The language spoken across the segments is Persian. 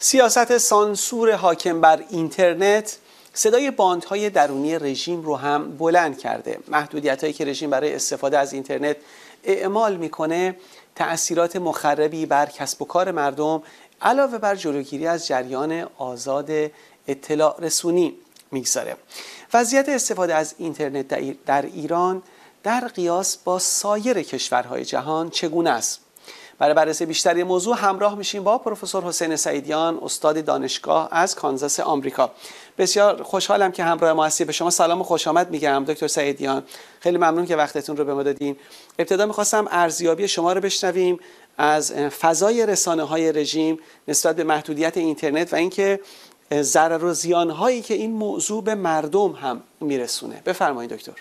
سیاست سانسور حاکم بر اینترنت صدای باندهای درونی رژیم رو هم بلند کرده. محدودیت‌هایی که رژیم برای استفاده از اینترنت اعمال میکنه تأثیرات مخربی بر کسب و کار مردم علاوه بر جلوگیری از جریان آزاد اطلاع رسونی میگذاره. وضعیت استفاده از اینترنت در ایران در قیاس با سایر کشورهای جهان چگونه است؟ برای بررسی بیشتری موضوع همراه میشیم با پروفسور حسین سعیدیان، استاد دانشگاه از کانزاس آمریکا. بسیار خوشحالم که همراه ما هستید. به شما سلام و خوش آمد میگم دکتر سعیدیان. خیلی ممنون که وقتتون رو به ما دادین. ابتدا میخواستم ارزیابی شما رو بشنویم از فضای رسانه‌های رژیم نسبت به محدودیت اینترنت و اینکه ضرر و زیان‌هایی که این موضوع به مردم هم میرسونه. بفرمایید دکتر.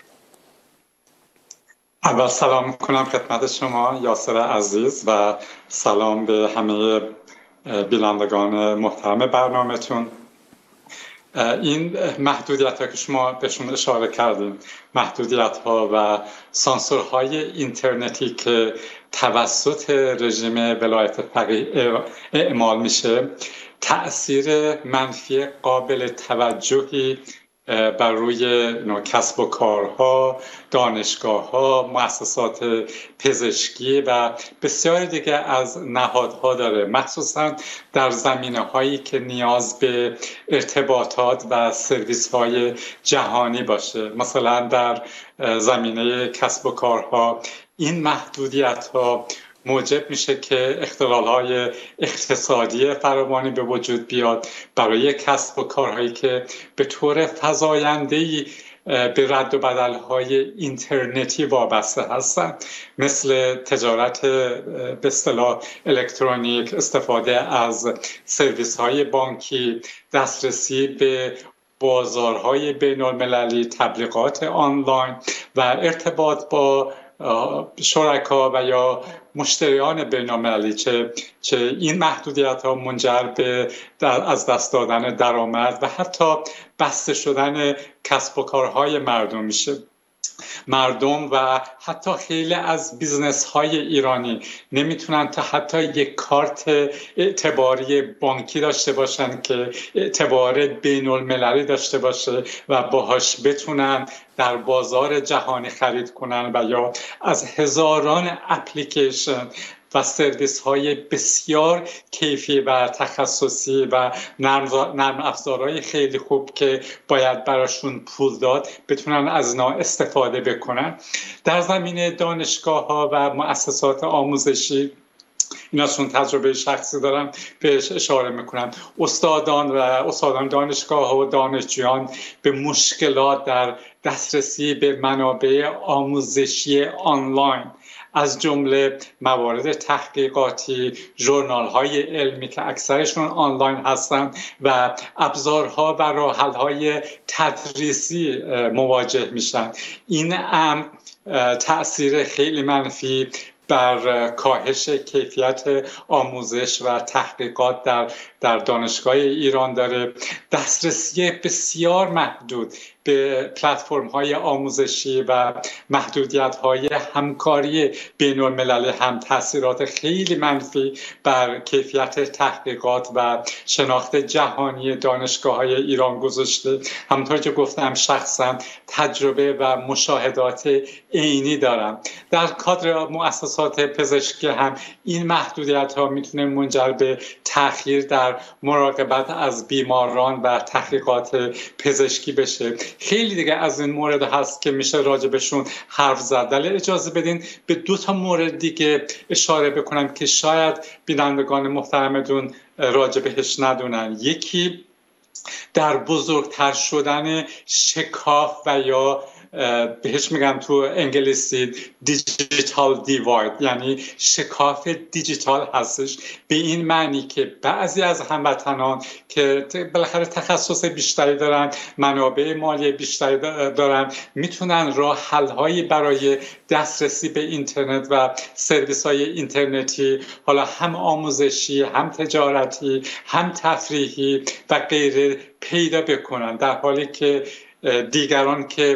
اول سلام کنم خدمت شما یاسر عزیز و سلام به همه بینندگان محترم برنامه‌تون. این محدودیت ها که شما بهشون اشاره کردیم، محدودیت ها و سانسورهای اینترنتی که توسط رژیم ولایت فقیه اعمال میشه، تأثیر منفی قابل توجهی بر روی کسب و کارها، دانشگاه‌ها، مؤسسات پزشکی و بسیاری دیگه از نهادها داره، مخصوصا در زمینه‌هایی که نیاز به ارتباطات و سرویس‌های جهانی باشه. مثلا در زمینه کسب و کارها این محدودیت‌ها موجب میشه که اختلال‌های اقتصادی فراوانی به وجود بیاد برای کسب و کارهایی که به طور فزاینده‌ای به رد و بدل‌های اینترنتی وابسته هستند، مثل تجارت به اصطلاح الکترونیک، استفاده از سرویس‌های بانکی، دسترسی به بازارهای بین‌المللی، تبلیغات آنلاین و ارتباط با شرکا و یا مشتریان بین‌المللی چه این محدودیت ها منجر به از دست دادن درآمد و حتی بسته شدن کسب و کارهای مردم میشه. مردم و حتی خیلی از بیزنس های ایرانی نمیتونن تا حتی یک کارت اعتباری بانکی داشته باشن که اعتبار بین المللی داشته باشه و باهاش بتونن در بازار جهانی خرید کنن و یا از هزاران اپلیکیشن و سرویس های بسیار کیفی و تخصصی و نرم افزارهای خیلی خوب که باید براشون پول داد بتونن از اینا استفاده بکنن. در زمینه دانشگاه ها و مؤسسات آموزشی ایناشون تجربه شخصی دارم بهش اشاره میکنم. استادان دانشگاه ها و دانشجویان به مشکلات در دسترسی به منابع آموزشی آنلاین از جمله موارد تحقیقاتی، ژورنال‌های علمی که اکثرشون آنلاین هستند و ابزارها و راه‌حل‌های تدریسی مواجه میشن. این امر تأثیر خیلی منفی بر کاهش کیفیت آموزش و تحقیقات در دانشگاه ایران داره. دسترسی بسیار محدود به پلتفرم‌های آموزشی و محدودیت‌های همکاری بین‌المللی هم تاثیرات خیلی منفی بر کیفیت تحقیقات و شناخت جهانی دانشگاه‌های ایران گذاشته. همونطور که گفتم شخصا تجربه و مشاهدات عینی دارم. در کادر مؤسسات پزشکی هم این محدودیت‌ها میتونه منجر به تأخیر در مراقبت از بیماران و تحقیقات پزشکی بشه. خیلی دیگه از این مورد هست که میشه راجبشون حرف زد، ولی اجازه بدین به 2 مورد دیگه اشاره بکنم که شاید بینندگان محترمتون راجبش ندونن. یکی در بزرگتر شدن شکاف و یا بهش میگن تو انگلیسی دیجیتال دیواید، یعنی شکاف دیجیتال هستش، به این معنی که بعضی از هموطنان که بالاخره تخصص بیشتری دارن، منابع مالی بیشتری دارن، میتونن راه حل هایی برای دسترسی به اینترنت و سرویس های اینترنتی، حالا هم آموزشی، هم تجارتی، هم تفریحی و غیره پیدا بکنن، در حالی که دیگران که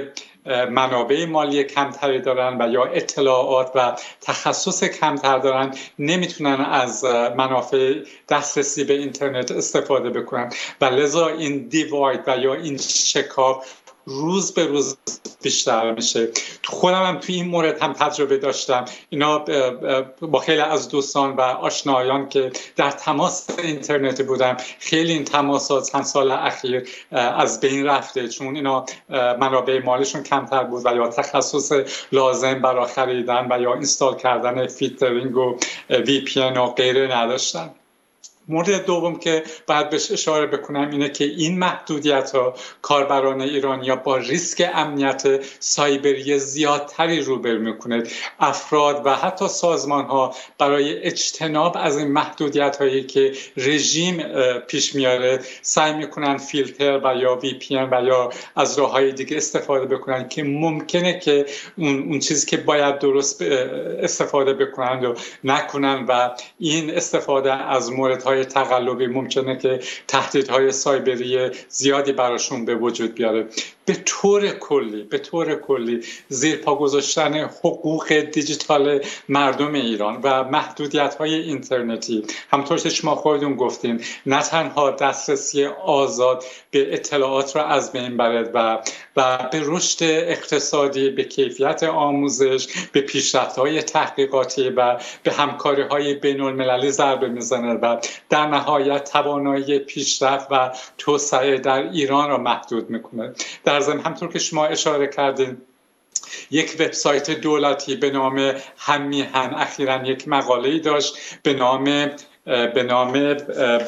منابع مالی کمتری دارن و یا اطلاعات و تخصص کمتر دارن نمیتونن از منافع دسترسی به اینترنت استفاده بکنن و لذا این دیواید و یا این شکاف روز به روز بیشتر میشه. خودم هم توی این مورد هم تجربه داشتم. اینا با خیلی از دوستان و آشنایان که در تماس اینترنتی بودم، خیلی این تماسات چند سال اخیر از بین رفته، چون اینا منابع مالشون کمتر بود و یا تخصص لازم برای خریدن و یا اینستال کردن فیلترینگ و وی پی ان و غیره نداشتن. مورد دوم که باید بهش اشاره بکنم اینه که این محدودیت‌ها کاربران ایرانی با ریسک امنیت سایبری زیادتری روبرو می‌کنه. افراد و حتی سازمان‌ها برای اجتناب از این محدودیت‌هایی که رژیم پیش میاره سعی می‌کنن فیلتر و یا وی پی ان و یا از راه‌های دیگه استفاده بکنن که ممکنه که اون چیزی که باید درست استفاده بکنن و نکنن و این استفاده از موردهای تقلبی ممکنه که تهدیدهای سایبری زیادی براشون به وجود بیاره. به طور کلی زیر پا گذاشتن حقوق دیجیتال مردم ایران و محدودیت‌های اینترنتی، همونطور که شما خودتون گفتین، نه تنها دسترسی آزاد به اطلاعات را از بین برد و به رشد اقتصادی، به کیفیت آموزش، به پیشرفت‌های تحقیقاتی و به همکاری‌های بین‌المللی ضربه میزنه و در نهایت توانایی پیشرفت و توسعه در ایران را محدود میکنه. در ضمن همطور که شما اشاره کردین، یک وبسایت دولتی به نام هممیهن اخیراً یک مقاله‌ای داشت به نام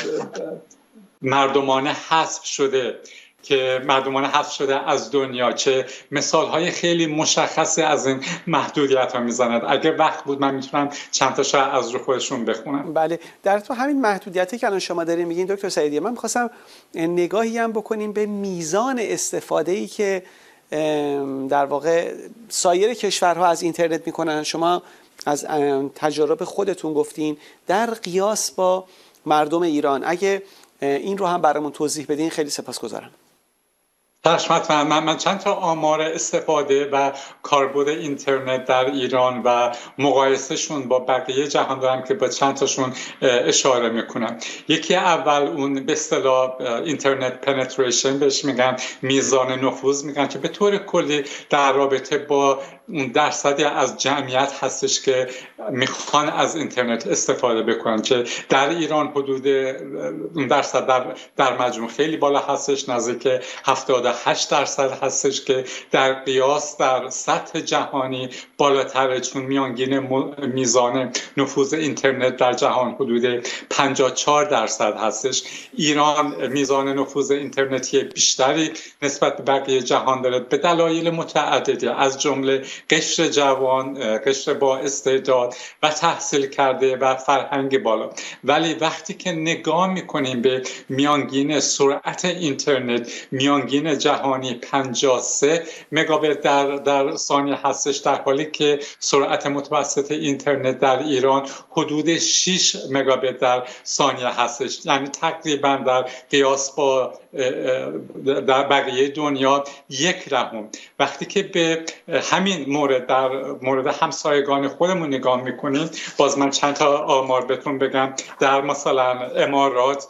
مردمان حذف شده که مردمان حذف شده از دنیا، چه مثال‌های خیلی مشخصی از این محدودیت‌ها میزند. اگه وقت بود من میتونم چند تا شاید از رو خودشون بخونم. بله، در تو همین محدودیتی که الان شما دارین میگین دکتر سعیدی، من می‌خواستم نگاهی هم بکنیم به میزان استفاده‌ای که در واقع سایر کشورها از اینترنت میکنن. شما از تجربه خودتون گفتین در قیاس با مردم ایران. اگه این رو هم برامون توضیح بدین خیلی سپاسگزارم. من چند تا آمار استفاده و کاربرد اینترنت در ایران و مقایسهشون با بقیه جهان دارم که با چند تاشون اشاره میکنم. یکی اول اون به اصطلاح اینترنت پنتریشن بهش میگن، میزان نفوذ میگن، که به طور کلی در رابطه با اون درصدی از جمعیت هستش که میخوان از اینترنت استفاده بکنن، که در ایران حدود اون درصد در مجموع خیلی بالا هستش، نزدیک 78% هستش که در قیاس در سطح جهانی بالاتره، چون میانگین میزان نفوذ اینترنت در جهان حدود 54% هستش. ایران میزان نفوذ اینترنتی بیشتری نسبت به بقیه جهان داره به دلایل متعددی، از جمله قشر جوان، قشر با استعداد و تحصیل کرده و فرهنگ بالا. ولی وقتی که نگاه میکنیم به میانگین سرعت اینترنت، میانگین جهانی 53 مگابیت در ثانیه هستش، در حالی که سرعت متوسط اینترنت در ایران حدود 6 مگابیت در ثانیه هستش، یعنی تقریبا در قیاس با در بقیه دنیا 1/10. وقتی که به همین در مورد همسایگان خودمون نگاه میکنیم، باز من چند تا آمار بهتون بگم. در مثلا امارات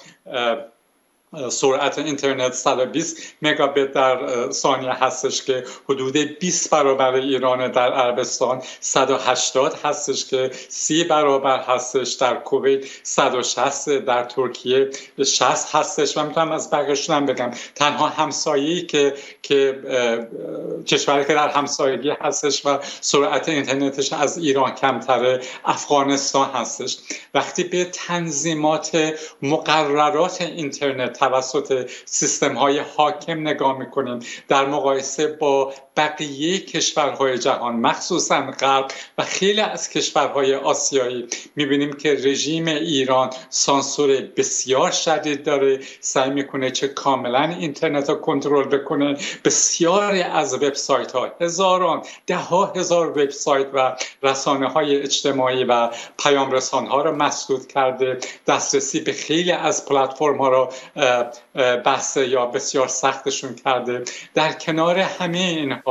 سرعت اینترنت 120 مگابیت در ثانیه هستش که حدود 20 برابر ایران. در عربستان 180 هستش که 30 برابر هستش. در کویت 160، در ترکیه 60 هستش. و میتونم از بقیه‌شون هم بگم. تنها همسایه‌ای که کشوری که در همسایگی هستش و سرعت اینترنتش از ایران کمتره، افغانستان هستش. وقتی به تنظیمات مقررات اینترنت توسط سیستم‌های حاکم نگاه می‌کنیم در مقایسه با بقیه کشورهای جهان، مخصوصاً غرب و خیلی از کشورهای آسیایی، می‌بینیم که رژیم ایران سانسور بسیار شدید داره، سعی می‌کنه که کاملاً اینترنت رو کنترل بکنه. بسیاری از وبسایت‌ها، هزاران، ده‌ها هزار وبسایت و رسانه‌های اجتماعی و پیام‌رسان‌ها رو مسدود کرده. دسترسی به خیلی از پلتفرم‌ها رو بسته یا بسیار سختشون کرده. در کنار همه اینها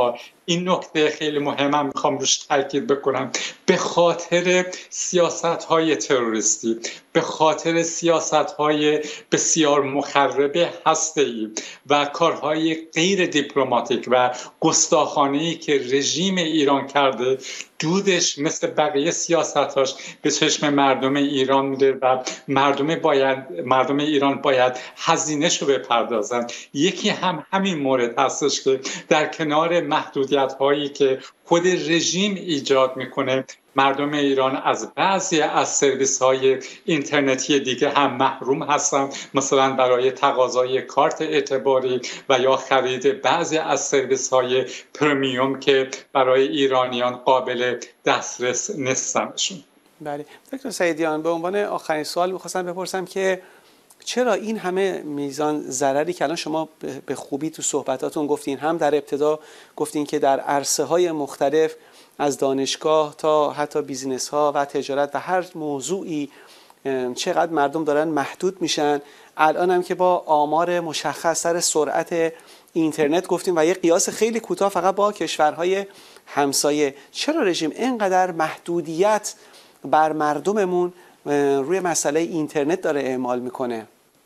این نکته خیلی مهمم میخوام روش تاکید بکنم، به خاطر سیاست‌های تروریستی، به خاطر سیاست‌های بسیار مخرب هسته‌ای و کارهای غیر دیپلماتیک و گستاخانه‌ای که رژیم ایران کرده، دودش مثل بقیه سیاستاش به چشم مردم ایران میره و مردم ایران باید هزینه‌شو بپردازن. یکی همین مورد هستش که در کنار محدودیت‌هایی که خود رژیم ایجاد میکنه، مردم ایران از بعضی از سرویس‌های اینترنتی دیگه هم محروم هستن، مثلا برای تقاضای کارت اعتباری و یا خرید بعضی از سرویس‌های پرمیوم که برای ایرانیان قابل دسترس نیستنشون. بله دکتر سعیدیان، به عنوان آخرین سوال می‌خواستم بپرسم که چرا این همه میزان ضرری که الان شما به خوبی تو صحبتاتون گفتین، هم در ابتدا گفتین که در عرصه‌های مختلف از دانشگاه تا حتی بیزینس ها و تجارت و هر موضوعی چقدر مردم دارن محدود میشن، الان هم که با آمار مشخص سر سرعت اینترنت گفتیم و یه قیاس خیلی کوتاه فقط با کشورهای همسایه. چرا رژیم اینقدر محدودیت بر مردممون روی مسئله اینترنت داره اعمال میکنه؟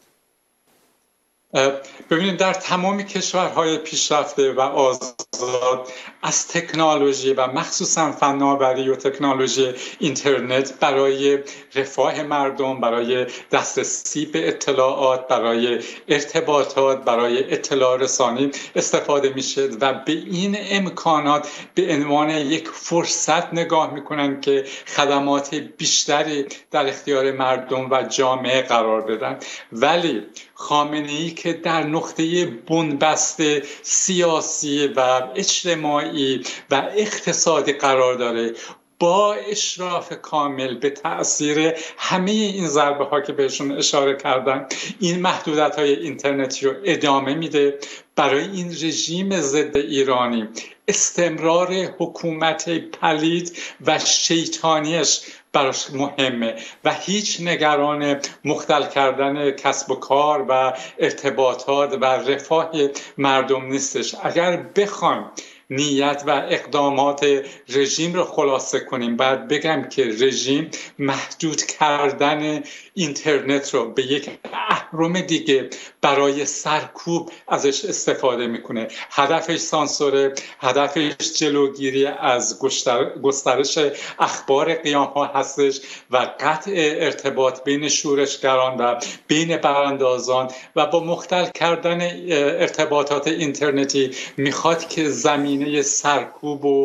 ببینید در تمام کشورهای پیشرفته و آزاد از تکنولوژی و مخصوصا فناوری و تکنولوژی اینترنت برای رفاه مردم، برای دسترسی به اطلاعات، برای ارتباطات، برای اطلاع رسانی استفاده میشه و به این امکانات به عنوان یک فرصت نگاه میکنن که خدمات بیشتری در اختیار مردم و جامعه قرار بدن. ولی خامنه‌ای که در نقطه بنبست سیاسی و اجتماعی و اقتصادی قرار داره، با اشراف کامل به تأثیر همه این ضربه ها که بهشون اشاره کردن، این محدودیت های اینترنتی رو ادامه میده. برای این رژیم ضد ایرانی استمرار حکومت پلید و شیطانیش براش مهمه و هیچ نگران مختل کردن کسب و کار و ارتباطات و رفاه مردم نیستش. اگر بخوایم نیت و اقدامات رژیم رو خلاصه کنیم، باید بگم که رژیم محدود کردن اینترنت رو به یک اهرم دیگه برای سرکوب ازش استفاده میکنه. هدفش سانسوره، هدفش جلوگیری از گسترش اخبار قیام ها هستش و قطع ارتباط بین شورشگران و بین براندازان و با مختل کردن ارتباطات اینترنتی میخواد که زمینه سرکوب و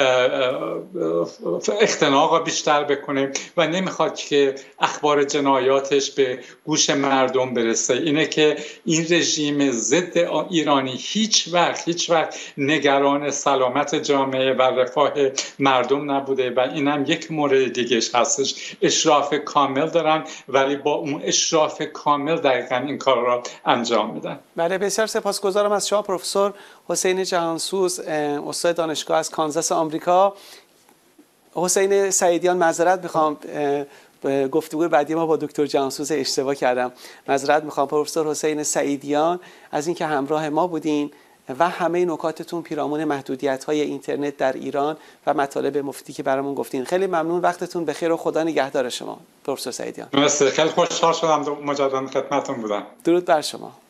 اختناق بیشتر بکنه و نمیخواد که اخبار جنایاتش به گوش مردم برسه. اینه که این رژیم ضد ایرانی هیچ وقت نگران سلامت جامعه و رفاه مردم نبوده و اینم یک مورد دیگه هستش. اشراف کامل دارن ولی با اون اشراف کامل دقیقاً این کار را انجام میدن. بله بسیار سپاسگزارم از شما پروفسور حسین جهانسوز، استاد دانشگاه از کانزاس آمریکا. حسین سعیدیان، معذرت میخوام گفتگوی بعدی ما با دکتر جهانسوز اشتباه کردم، معذرت میخوام. پروفسور حسین سعیدیان از اینکه همراه ما بودین و همه نکاتتون پیرامون محدودیت‌های اینترنت در ایران و مطالب مفیدی که برامون گفتین. خیلی ممنون، وقتتون بخیر و خدا نگهدار شما پروفسور سعیدیان. مرسی، خیلی خوشحال شدم مجددا خدمتتون بودم. درود بر شما.